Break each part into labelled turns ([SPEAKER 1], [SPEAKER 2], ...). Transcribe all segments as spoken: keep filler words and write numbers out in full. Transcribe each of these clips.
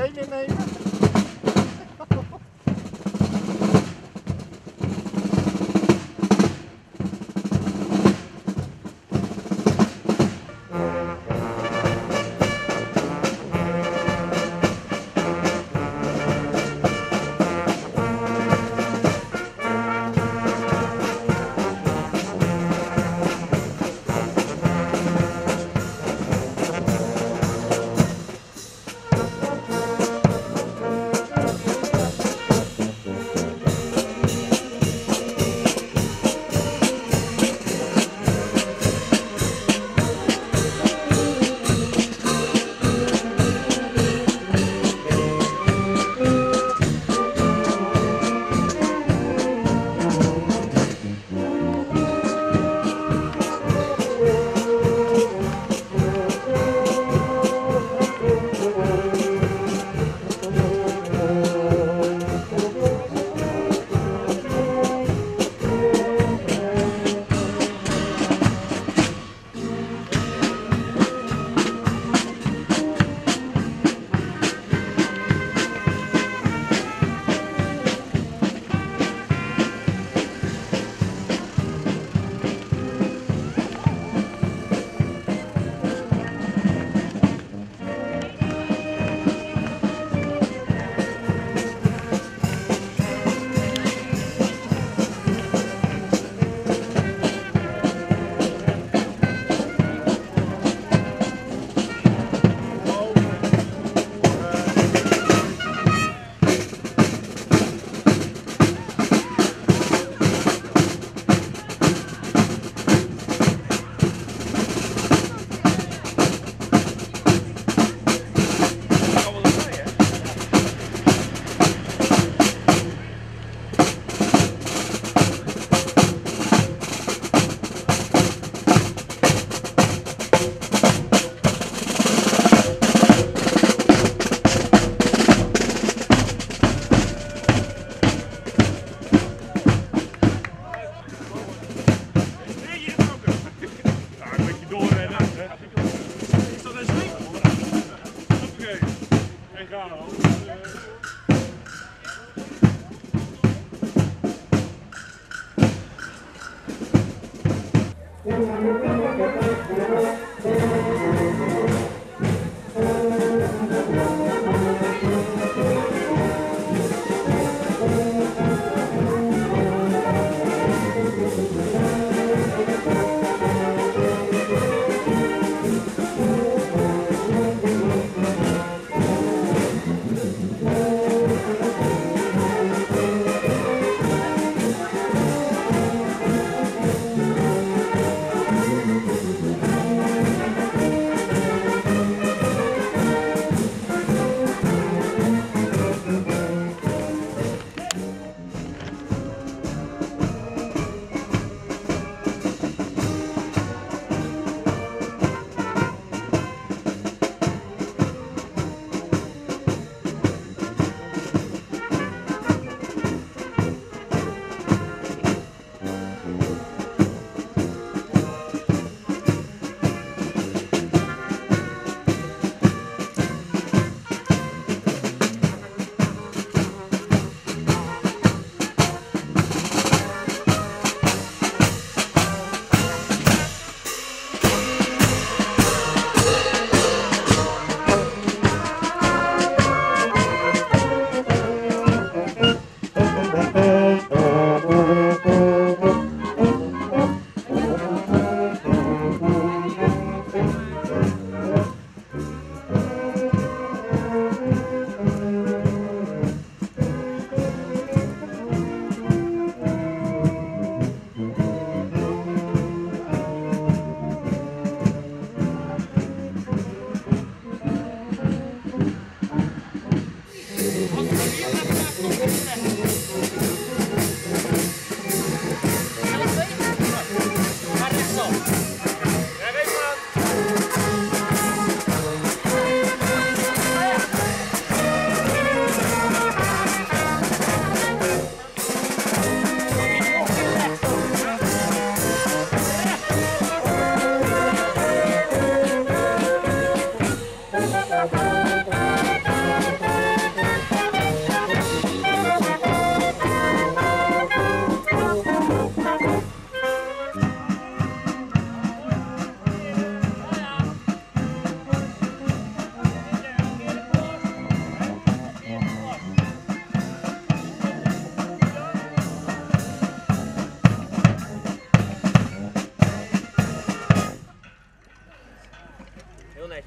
[SPEAKER 1] benen nemen.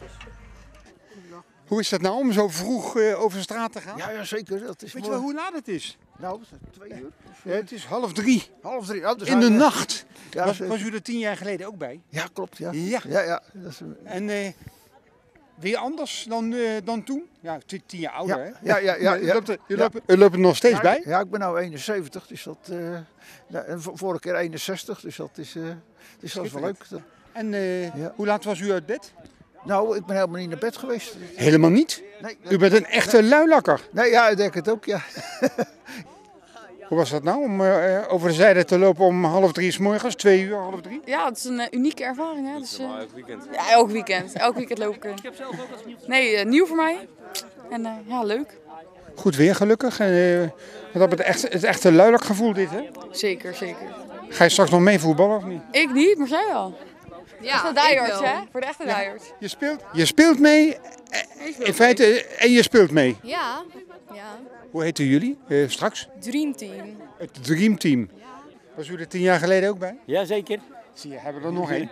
[SPEAKER 1] Hoe is dat nou om zo vroeg uh, over de straat te gaan?
[SPEAKER 2] Ja, ja zeker. Dat is
[SPEAKER 1] Weet
[SPEAKER 2] mooi.
[SPEAKER 1] je wel hoe laat het is?
[SPEAKER 2] Nou, twee uur.
[SPEAKER 1] Ja, het is half drie.
[SPEAKER 2] Half drie. Oh, dus
[SPEAKER 1] In de
[SPEAKER 2] hij,
[SPEAKER 1] nacht.
[SPEAKER 2] Ja,
[SPEAKER 1] was,
[SPEAKER 2] zeker.
[SPEAKER 1] was u er tien jaar geleden ook bij?
[SPEAKER 2] Ja, klopt. Ja.
[SPEAKER 1] Ja.
[SPEAKER 2] Ja, ja. Dat is,
[SPEAKER 1] En uh, weer anders dan, uh, dan toen? Ja, tien, tien jaar ouder,
[SPEAKER 2] ja,
[SPEAKER 1] hè?
[SPEAKER 2] ja, ja, ja,
[SPEAKER 1] U
[SPEAKER 2] ja.
[SPEAKER 1] loopt er, u
[SPEAKER 2] Ja.
[SPEAKER 1] loopt, u loopt er nog steeds
[SPEAKER 2] ja,
[SPEAKER 1] bij?
[SPEAKER 2] Ja, ik ben nu eenenzeventig, dus dat. Uh, ja, en vorige keer eenenzestig, dus dat is, uh, dus dat is wel leuk. Dat,
[SPEAKER 1] En uh,
[SPEAKER 2] ja.
[SPEAKER 1] hoe laat was u uit bed?
[SPEAKER 2] nou, ik ben helemaal niet naar bed geweest.
[SPEAKER 1] Helemaal niet?
[SPEAKER 2] Nee,
[SPEAKER 1] U bent een echte luilakker.
[SPEAKER 2] nee ja, ik denk het ook, ja.
[SPEAKER 1] Hoe was dat nou om uh, over de zijde te lopen om half drie 's morgens, twee uur, half drie?
[SPEAKER 3] Ja, het is een uh, unieke ervaring. Hè? Dus, uh,
[SPEAKER 4] elk weekend.
[SPEAKER 3] Ja, elk weekend. Elk weekend loop ik. Uh. Ik heb zelf ook als nieuw. Nee, uh, nieuw voor mij. En uh, ja, leuk.
[SPEAKER 1] Goed weer gelukkig. En, uh, dat het, echt, het echte luilakgevoel dit, hè?
[SPEAKER 3] Zeker, zeker.
[SPEAKER 1] Ga je straks nog mee voetballen of niet?
[SPEAKER 3] Ik niet, maar zij wel.
[SPEAKER 5] Ja,
[SPEAKER 3] de diehards, hè? Voor de echte
[SPEAKER 1] Ja.
[SPEAKER 3] diehards.
[SPEAKER 1] Je speelt, je speelt mee, in feite, en je speelt mee.
[SPEAKER 5] Ja, ja.
[SPEAKER 1] Hoe heten jullie uh, straks?
[SPEAKER 5] Dreamteam.
[SPEAKER 1] Het Dream Team. Was u er tien jaar geleden ook bij?
[SPEAKER 4] Jazeker.
[SPEAKER 1] Zie je, hebben we er nog één.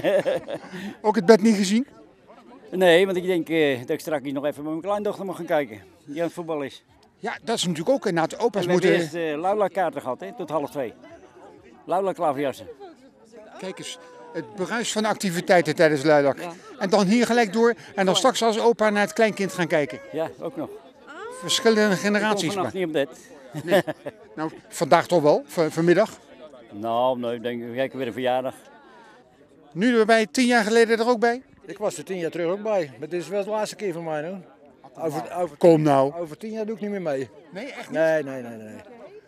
[SPEAKER 1] Ook het bed niet gezien?
[SPEAKER 4] Nee, want ik denk uh, dat ik straks nog even met mijn kleindochter mag gaan kijken. Die aan het voetbal is.
[SPEAKER 1] Ja, dat is natuurlijk ook inderdaad. Opa's
[SPEAKER 4] En we hebben
[SPEAKER 1] moeten...
[SPEAKER 4] eerst uh, Laula-kaarten gehad, hè, tot half twee. Laula-klaverjassen.
[SPEAKER 1] Kijk eens, het beruis van activiteiten tijdens luilak.
[SPEAKER 4] Ja.
[SPEAKER 1] En dan hier gelijk door. En dan straks als opa naar het kleinkind gaan kijken.
[SPEAKER 4] Ja, ook nog.
[SPEAKER 1] Verschillende
[SPEAKER 4] Ik kom
[SPEAKER 1] generaties.
[SPEAKER 4] vannacht niet op bed.
[SPEAKER 1] Nee. Nou, vandaag toch wel, v vanmiddag.
[SPEAKER 4] Nou, nee, ik denk, we kijken weer een verjaardag.
[SPEAKER 1] Nu erbij, tien jaar geleden er ook bij?
[SPEAKER 6] Ik was er tien jaar terug ook bij, maar dit is wel de laatste keer voor mij hoor. Over, over,
[SPEAKER 1] Kom nou.
[SPEAKER 6] over tien jaar doe ik niet meer mee.
[SPEAKER 1] Nee, echt niet?
[SPEAKER 6] Nee, nee, nee, nee.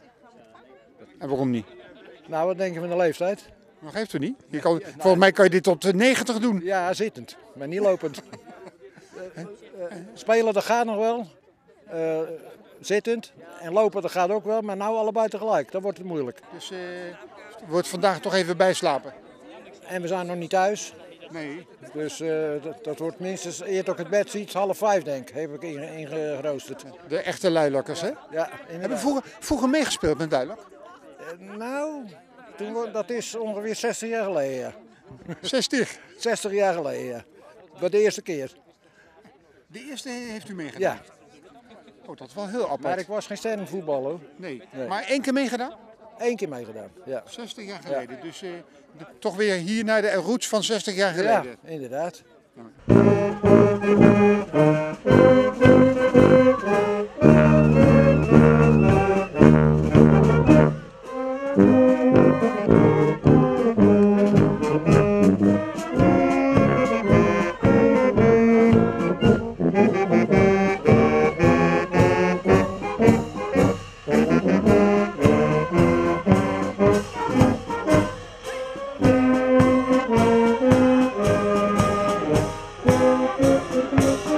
[SPEAKER 1] En waarom niet?
[SPEAKER 6] Nou, wat denk je van de leeftijd?
[SPEAKER 1] Nog heeft u niet. Je kan, volgens mij kan je dit tot uh, negentig doen.
[SPEAKER 6] Ja, zittend, maar niet lopend. uh, uh, spelen, dat gaat nog wel. Uh, zittend. En lopen, dat gaat ook wel, maar nou allebei tegelijk. Dan wordt het moeilijk.
[SPEAKER 1] Dus uh, wordt vandaag toch even bijslapen.
[SPEAKER 6] En we zijn nog niet thuis.
[SPEAKER 1] Nee.
[SPEAKER 6] Dus uh, dat, dat wordt minstens, eer ik het bed ziet, half vijf denk ik, heb ik ingeroosterd. In
[SPEAKER 1] De echte luilakkers, hè?
[SPEAKER 6] ja,
[SPEAKER 1] Hebben we vroeger, vroeger meegespeeld met luilak?
[SPEAKER 6] Uh, nou, toen, wo- dat is ongeveer zestig jaar geleden. Ja.
[SPEAKER 1] zestig.
[SPEAKER 6] zestig jaar geleden, ja. Bij de eerste keer.
[SPEAKER 1] De eerste heeft u meegedaan?
[SPEAKER 6] Ja,
[SPEAKER 1] Oh, dat is wel heel apart.
[SPEAKER 6] maar ik was geen sterrenvoetballer. hoor.
[SPEAKER 1] Nee.
[SPEAKER 6] Nee.
[SPEAKER 1] Maar één keer meegedaan?
[SPEAKER 6] Eén keer meegedaan, ja.
[SPEAKER 1] zestig jaar geleden. Dus uh, de, toch weer hier naar de roots van zestig jaar
[SPEAKER 6] Ja,
[SPEAKER 1] geleden.
[SPEAKER 6] inderdaad.
[SPEAKER 7] Thank you.